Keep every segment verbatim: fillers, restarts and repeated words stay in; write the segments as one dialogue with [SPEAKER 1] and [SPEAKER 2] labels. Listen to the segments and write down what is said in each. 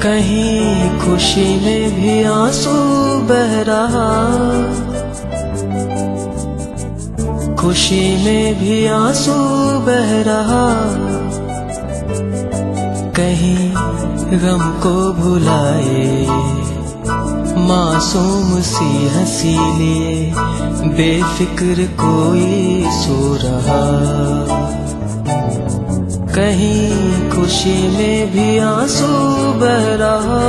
[SPEAKER 1] कहीं खुशी में भी आंसू बह रहा, खुशी में भी आंसू बह रहा, कहीं गम को भुलाए मासूम सी हंसी लिए बेफिक्र कोई सो रहा। कहीं खुशी में भी आंसू बह रहा,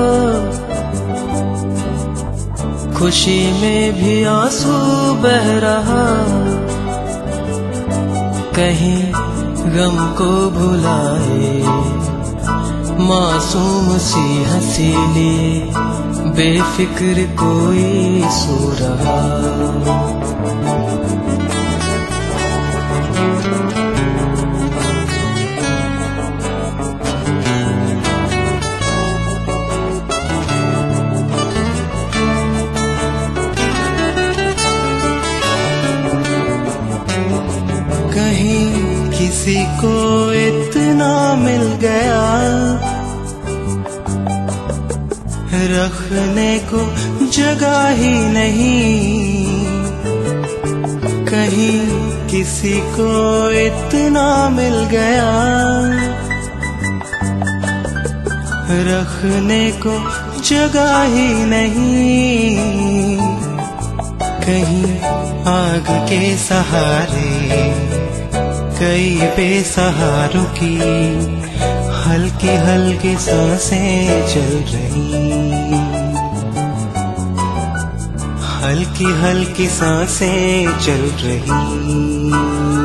[SPEAKER 1] खुशी में भी आंसू बह रहा, कहीं गम को भुलाए मासूम सी हंसी लिए बेफिक्र कोई सो रहा।
[SPEAKER 2] कहीं किसी को इतना मिल गया रखने को जगह ही नहीं, कहीं किसी को इतना मिल गया रखने को जगह ही नहीं, कहीं आग के सहारे कई बेसहारों की हल्की हल्की सांसें चल रही, हल्की हल्की सांसें चल रही।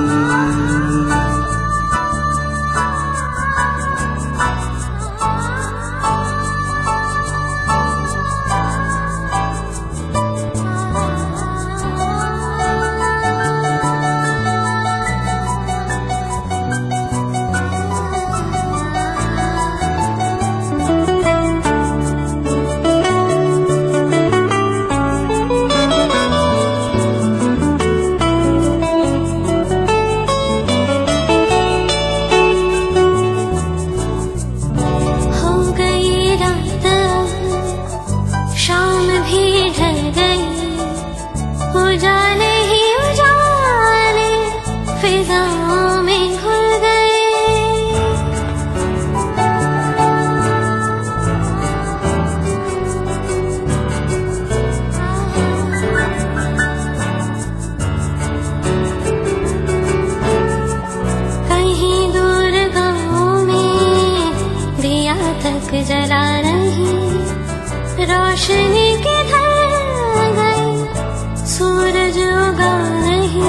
[SPEAKER 3] जला नहीं रोशनी के ढल गए सूरज उगा नहीं,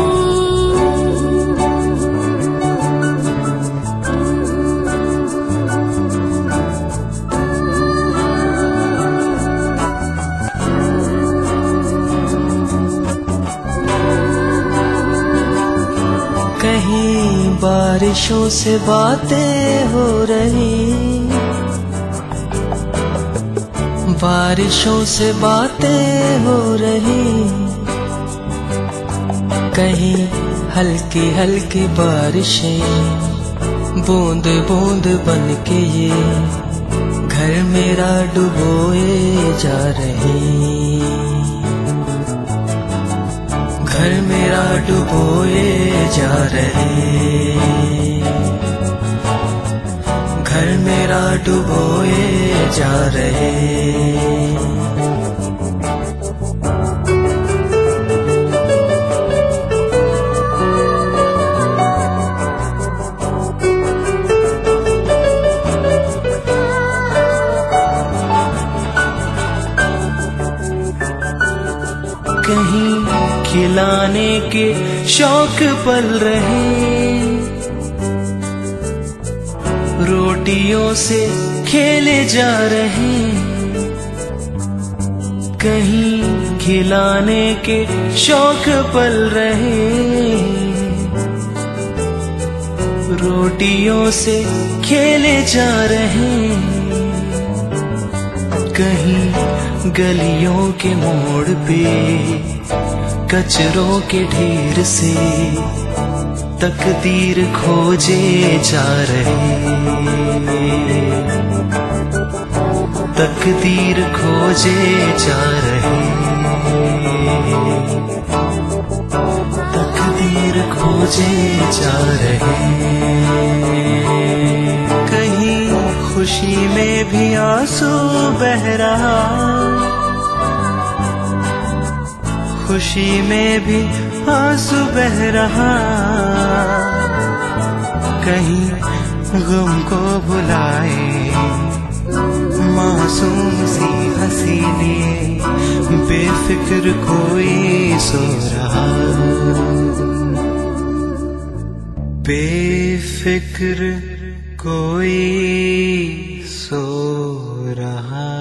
[SPEAKER 1] कहीं बारिशों से बातें हो रही, बारिशों से बातें हो रही, कहीं हल्की हल्की बारिशें बूंद बूंद बन के ये घर मेरा डुबोए जा रहे, घर मेरा डुबोए जा रहे, घर मेरा डुबोए जा रहे।
[SPEAKER 2] कहीं खिलाने के शौक पल रहे, रोटियों से खेले जा रहे, कहीं खिलाने के शौक पल रहे, रोटियों से खेले जा रहे, कहीं गलियों के मोड़ पे कचरों के ढेर से तकदीर खोजे जा रहे। तकदीर खोजे जा रहे, तकदीर खोजे जा रहे। कहीं खुशी में भी आंसू बह रहा, खुशी में भी आंसू बह रहा। कहीं गम को भुलाए मासूम सी हंसी लिए, बेफिक्र कोई सो रहा, बेफिक्र कोई सो रहा।